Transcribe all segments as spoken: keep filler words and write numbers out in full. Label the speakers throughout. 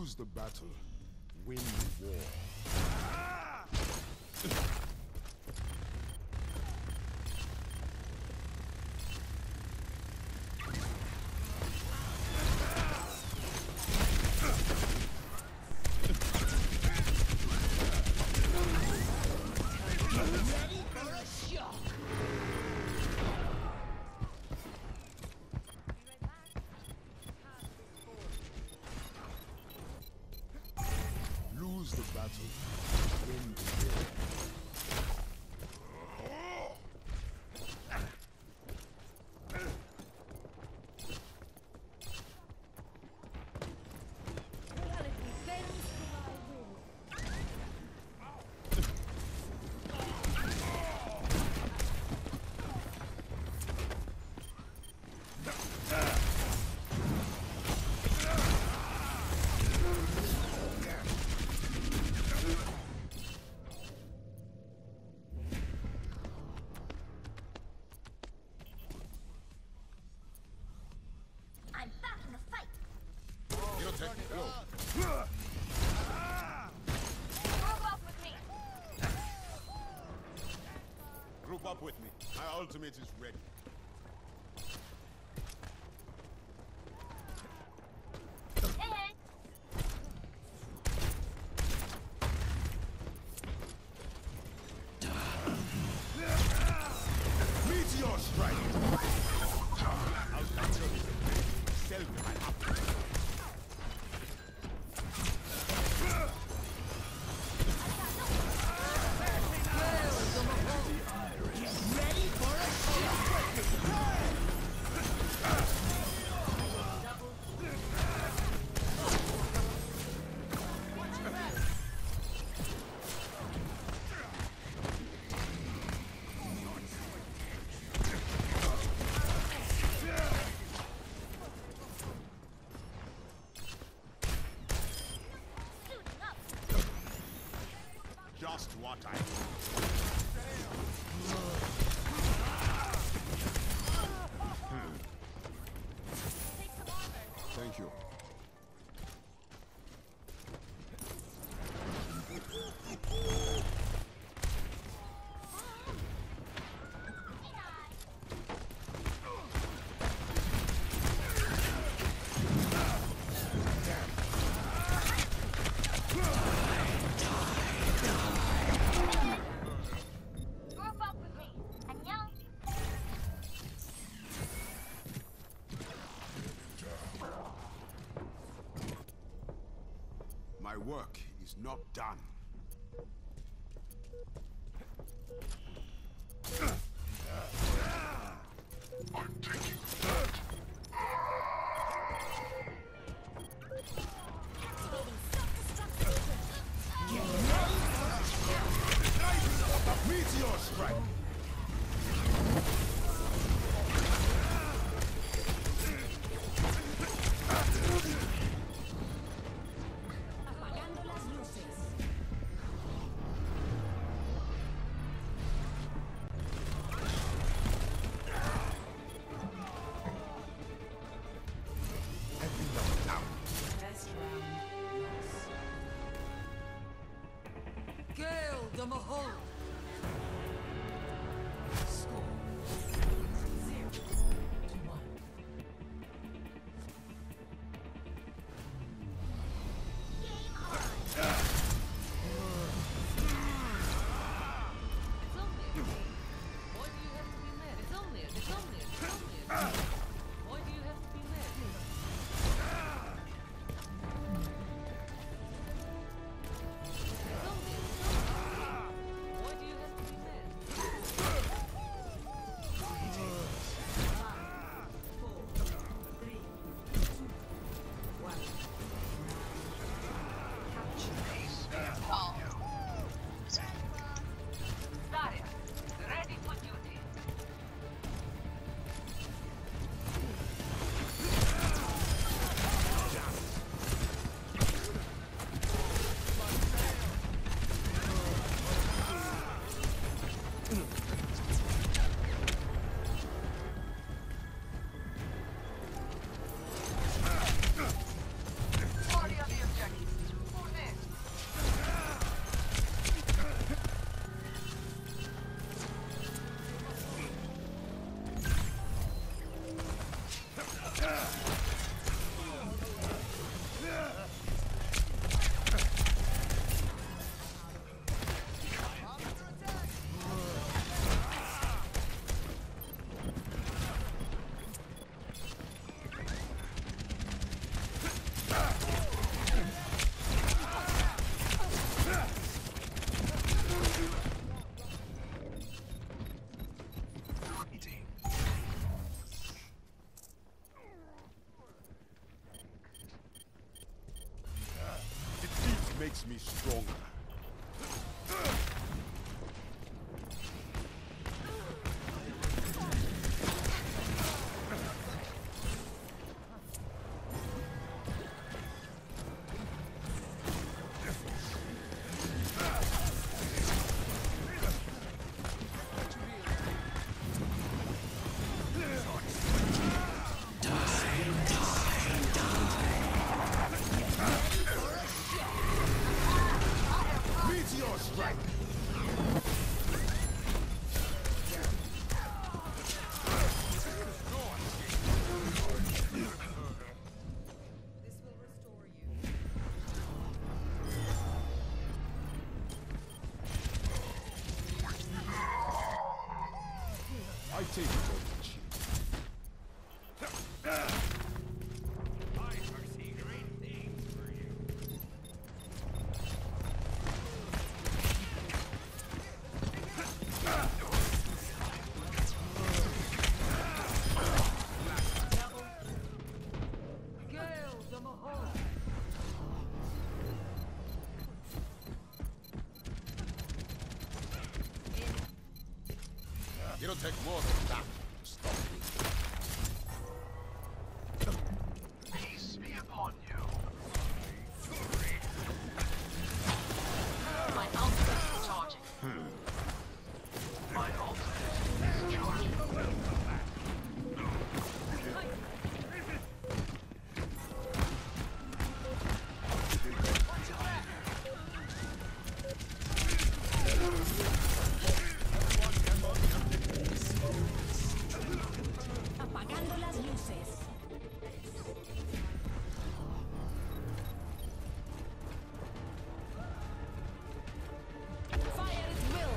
Speaker 1: Lose the battle, win the war. Lose the battle, win the war. Group up with me. My ultimate is ready. Meteor strike! I'll capture you. Sell me my apple. Just what I Thank you. My work is not done. I'm taking that. Meteor strike!
Speaker 2: Gale the Mahal! Score zero to one.
Speaker 3: Game on! It's only a game. Why do you have to be mad? It's only a, it's only a, it's only a game. Why do you have to be mad? It's only a, it's only a
Speaker 1: makes me stronger. Meteor strike!
Speaker 2: This will restore you.
Speaker 1: I take it over the cheap.
Speaker 4: I foresee great things for you.
Speaker 2: Gale the Mahal.
Speaker 1: It'll take more than that to stop me.
Speaker 4: Peace be upon you.
Speaker 5: My ultimate is charging.
Speaker 4: My ultimate is charging.
Speaker 6: Apagando las luces. Fire at will.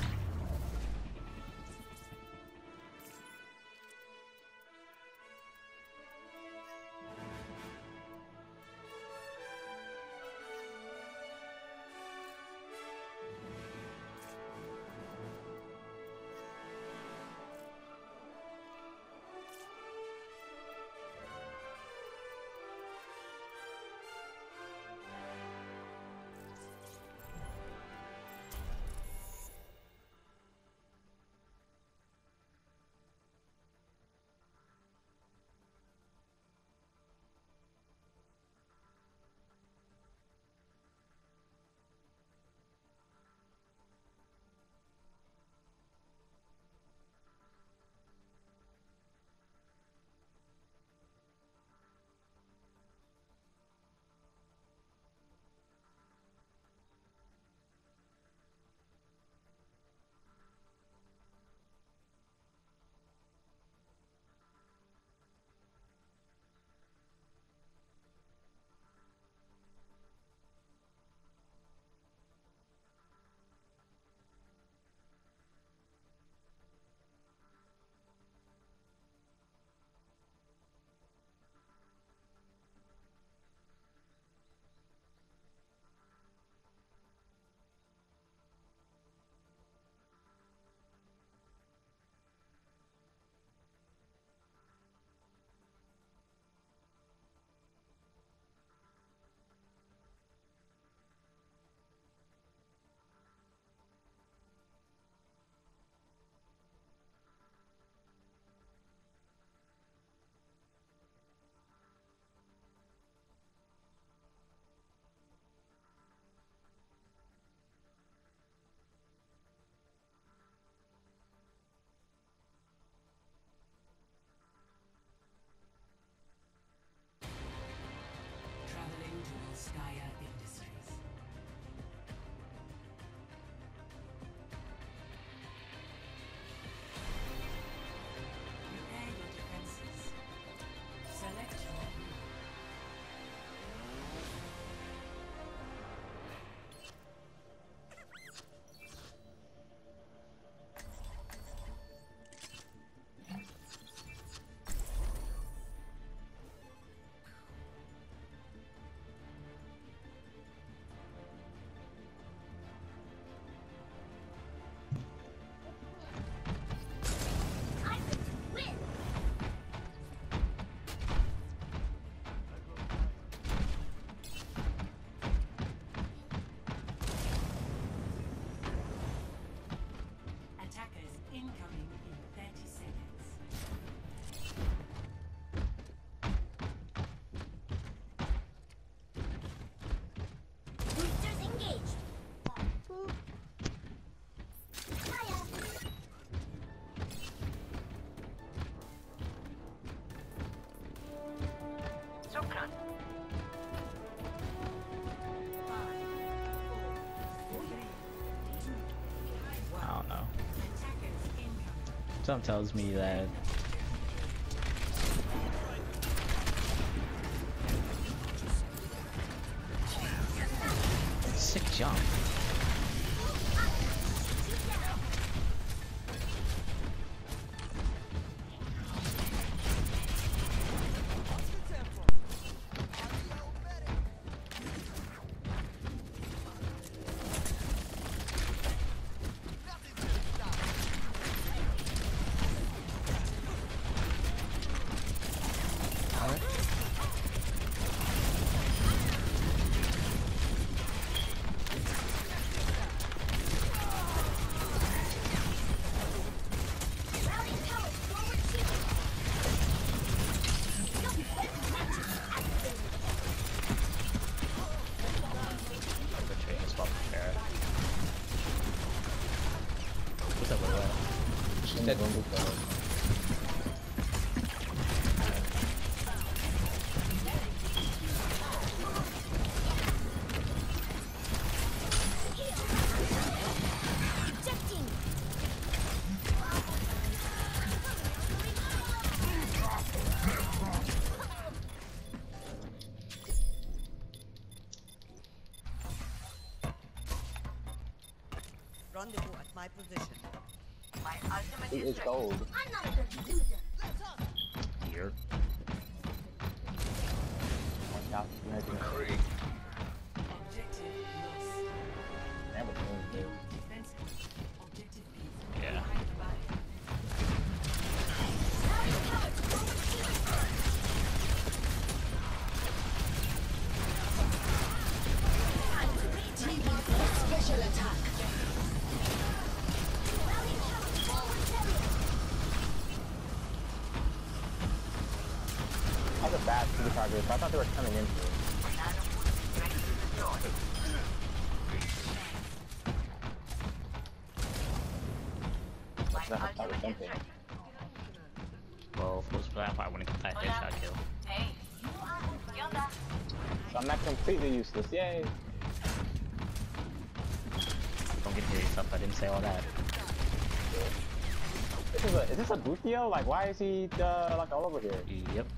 Speaker 2: Traveling to Volskaya Industries. Repair your defenses. Select your route.
Speaker 7: Something tells me that sick jump.
Speaker 2: Rendezvous at my position.
Speaker 5: My ultimate
Speaker 8: It
Speaker 5: is
Speaker 8: is
Speaker 5: ready.
Speaker 8: gold.
Speaker 6: I'm not a good loser.
Speaker 7: Here.
Speaker 8: Watch out, you're making a three.
Speaker 2: Objective lost.
Speaker 8: Damn it, dude.
Speaker 2: Defensive. Objective B.
Speaker 7: Yeah.
Speaker 6: Special attack.
Speaker 8: That was a bad supercharger, but I thought they were coming in here.
Speaker 5: Ready to destroy. My
Speaker 8: That, that was
Speaker 5: ultimate is
Speaker 8: something.
Speaker 5: ready.
Speaker 7: Well, if it was black, I wouldn't get that headshot kill.
Speaker 5: Hey, kill that.
Speaker 8: So I'm not completely useless. Yay!
Speaker 7: Don't get serious up. I didn't say all that.
Speaker 8: This is a is this a Bufio? Like, why is he uh, like all over here?
Speaker 7: Yep.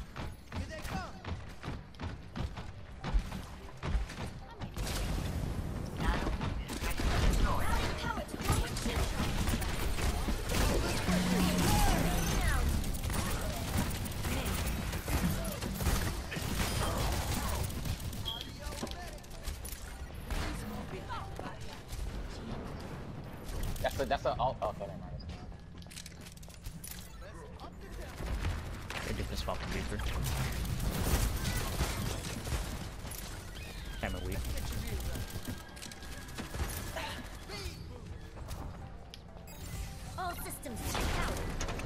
Speaker 5: Nano is ready to destroy.
Speaker 8: That's a that's a oh, okay, never mind.
Speaker 7: They did this swap with Reaper. Camera weak.
Speaker 6: All systems checked out.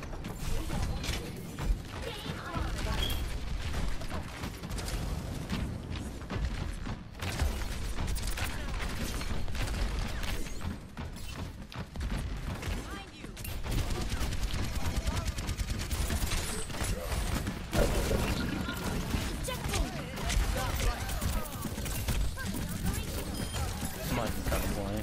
Speaker 7: Come on, cut the point.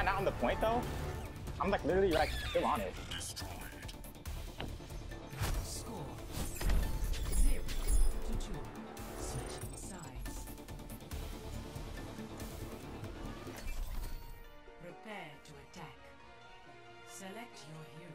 Speaker 8: not on the point though? I'm like literally like still on it.
Speaker 2: Score zero to two. Switching sides. Prepare to attack. Select your hero.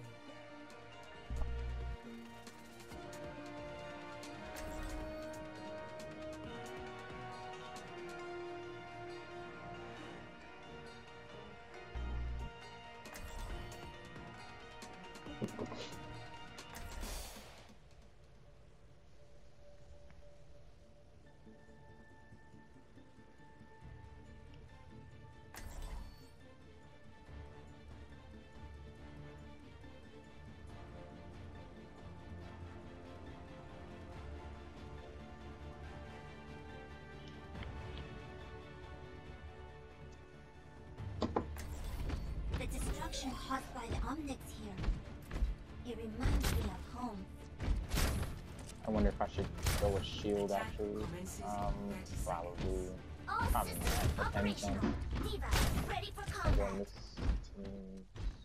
Speaker 6: The destruction caused by the Omnics here. It reminds me of home.
Speaker 8: I wonder if I should go with shield actually. Um, probably.
Speaker 6: All
Speaker 8: Probably
Speaker 6: systems
Speaker 8: not. If anything,
Speaker 6: operational. Diva, ready for
Speaker 8: I'll go
Speaker 6: combat.
Speaker 8: in this team.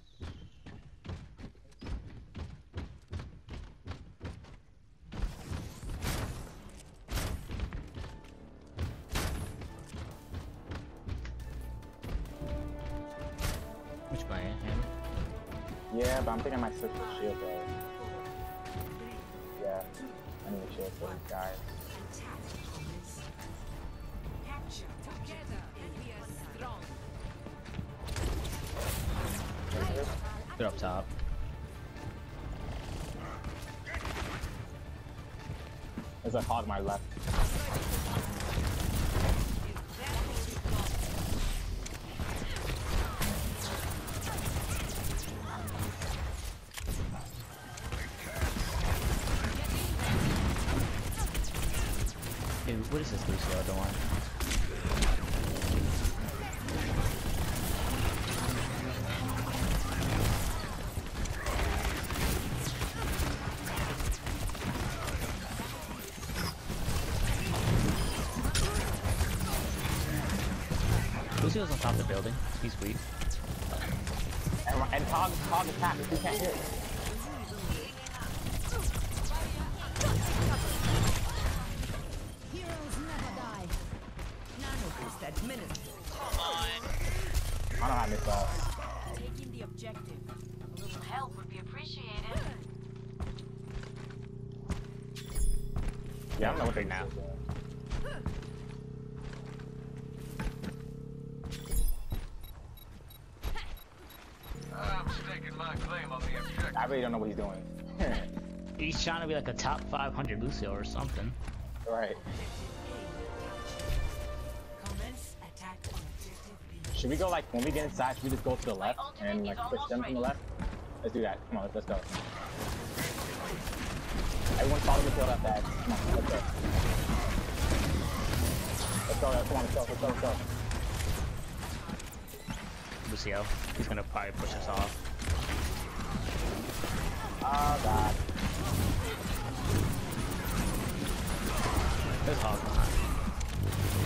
Speaker 7: Which way? Him?
Speaker 8: Yeah, but I'm thinking I might switch to shield though. Yeah, I need a shield for these guys.
Speaker 2: Attack commence. Capture
Speaker 3: Together, we are strong.
Speaker 7: They're up top.
Speaker 8: There's a hog my left.
Speaker 7: Dude, what is this Lucio doing? Lucio's on top of the building. He's weak.
Speaker 8: And, and hog, hog attack if you can't hit.
Speaker 2: Heroes never die. Nano boost administered.
Speaker 8: I don't have this off.
Speaker 2: Taking the objective.
Speaker 5: A little help would be appreciated.
Speaker 8: Yeah, I don't know what they
Speaker 7: Right now.
Speaker 8: now.
Speaker 4: I'm staking my claim on the objective.
Speaker 8: I really don't know what he's doing.
Speaker 7: He's trying to be like a top five hundred Lucio or something.
Speaker 8: Right.
Speaker 2: Commence attack on objective B.
Speaker 8: Should we go like when we get inside? Should we just go to the left and like push them from the left? Let's do that. Come on, let's, let's go. Everyone follow me to that bag. Come on, let's go. Let's go. Come on, let's go. Let's go. Let's go.
Speaker 7: Lucio, he's gonna probably push us off.
Speaker 8: Oh god.
Speaker 7: There's Hog behind.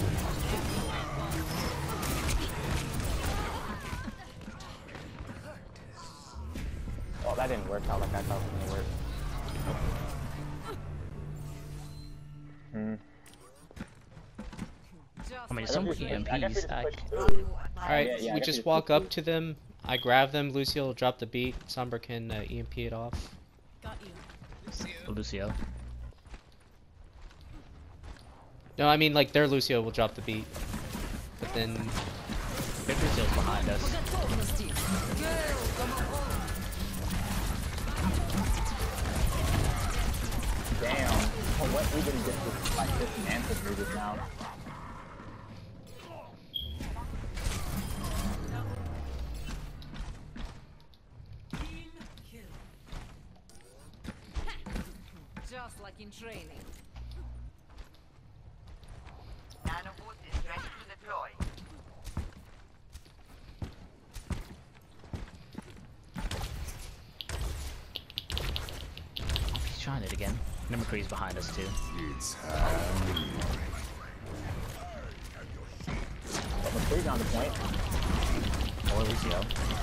Speaker 8: Well, that didn't work out like I thought it was gonna work. Hmm.
Speaker 7: I mean,
Speaker 8: I
Speaker 7: some
Speaker 8: guess we
Speaker 7: E
Speaker 8: should-
Speaker 7: M
Speaker 8: I guess we
Speaker 7: Ps.
Speaker 8: just
Speaker 7: I,
Speaker 8: push through.
Speaker 9: Alright,
Speaker 8: Yeah, yeah, I
Speaker 9: we
Speaker 8: guess
Speaker 9: just
Speaker 8: we
Speaker 9: walk
Speaker 8: push
Speaker 9: up to them. I grab them. Lucio will drop the beat. Sombra can uh, E M P it off.
Speaker 2: Got you.
Speaker 7: Lucio.
Speaker 9: No, I mean like their Lucio will drop the beat. But then
Speaker 7: Big Lucio's behind us.
Speaker 8: Damn. Well, what we didn't get this like this answer through this now.
Speaker 2: Team kill.
Speaker 3: Just like in training.
Speaker 5: Nano boost is ready to deploy.
Speaker 7: He's trying it again. Number three's behind us too.
Speaker 8: But McCree's on the point.
Speaker 7: Or Lucio.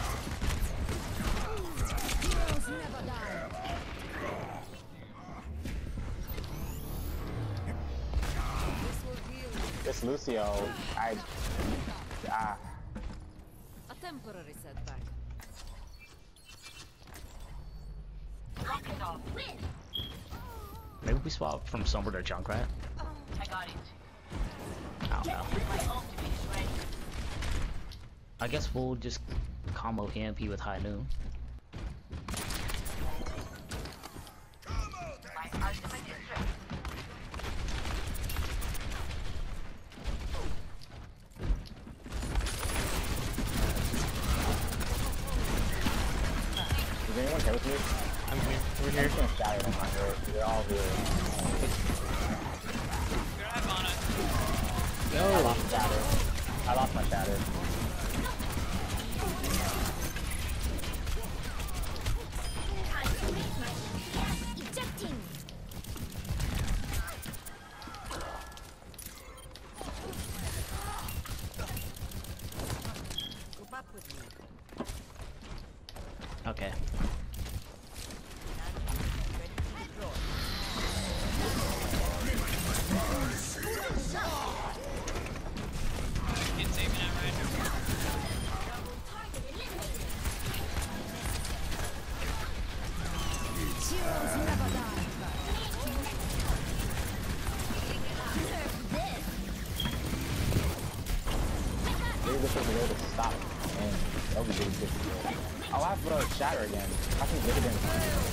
Speaker 8: This Lucio, I ah.
Speaker 3: A temporary setback.
Speaker 5: Lock it off.
Speaker 7: Maybe we swap from Sombra to Junkrat?
Speaker 5: I got it.
Speaker 7: I don't know.
Speaker 5: My ultimate is ready.
Speaker 7: I guess we'll just combo E M P with High Noon.
Speaker 5: My ultimate is ready.
Speaker 8: Is anyone here with me?
Speaker 9: I'm here. We're
Speaker 8: I'm
Speaker 9: here.
Speaker 8: just gonna shatter them on here. They're all here. I
Speaker 9: Yo.
Speaker 8: lost shatter. I lost my shatter.
Speaker 6: Ejecting.
Speaker 3: Go back with me.
Speaker 7: Okay.
Speaker 4: Get saving that right now.
Speaker 6: Heroes never die.
Speaker 8: Maybe this was the way to stop. And that would be really good. Oh, I have to put out shatter again. I can get it in.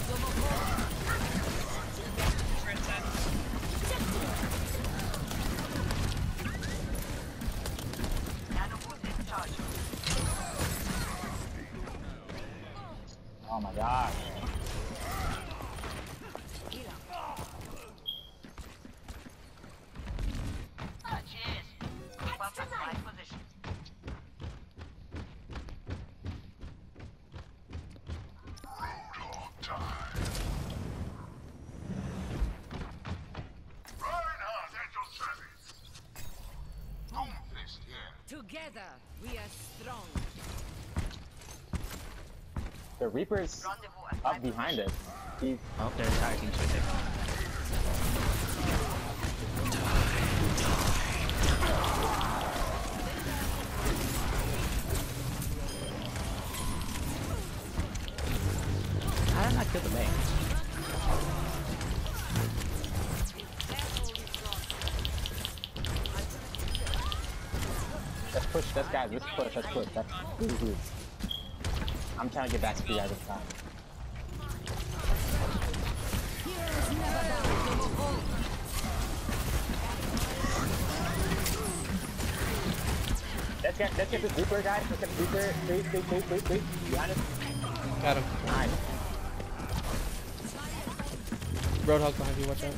Speaker 5: Nanoboost is charged.
Speaker 8: Oh my god.
Speaker 5: Ah, cheers. Perfect right position.
Speaker 1: Reinhardt at your service. Doomfist here.
Speaker 3: Together, we are strong.
Speaker 8: The Reaper's
Speaker 5: Rendezvous at
Speaker 8: up
Speaker 5: my
Speaker 8: behind us. He's
Speaker 7: Oh, there's entire teams right there. How did I not kill the main?
Speaker 8: let's push. Let's guys. Let's push. Let's push. That's really good. I'm trying to get back to you guys this time.
Speaker 6: Heroes never die.
Speaker 8: Let's get. Let's get this Reaper, guys. Let's get the Reaper. Please, please, please, please, please. Behind us.
Speaker 9: Got him.
Speaker 8: Nice.
Speaker 9: Roadhog behind you, watch out.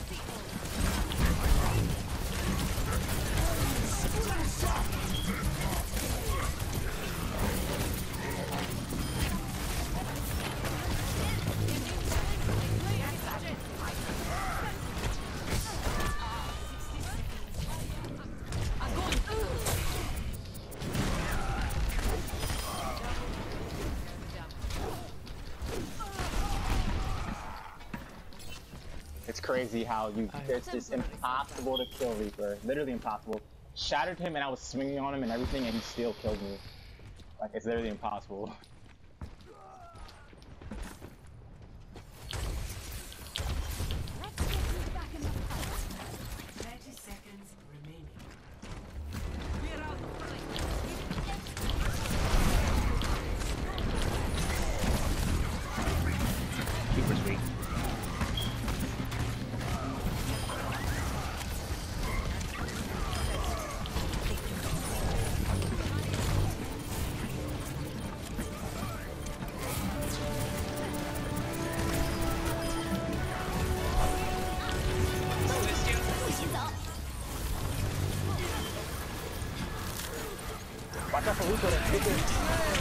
Speaker 8: It's crazy how you. It's just impossible to kill Reaper. Literally impossible. Shattered him and I was swinging on him and everything, and he still killed me. Like it's literally impossible.
Speaker 2: thirty seconds remaining.
Speaker 3: We're out
Speaker 7: Reaper's weak.
Speaker 8: Watch out for Reaper. Reaper.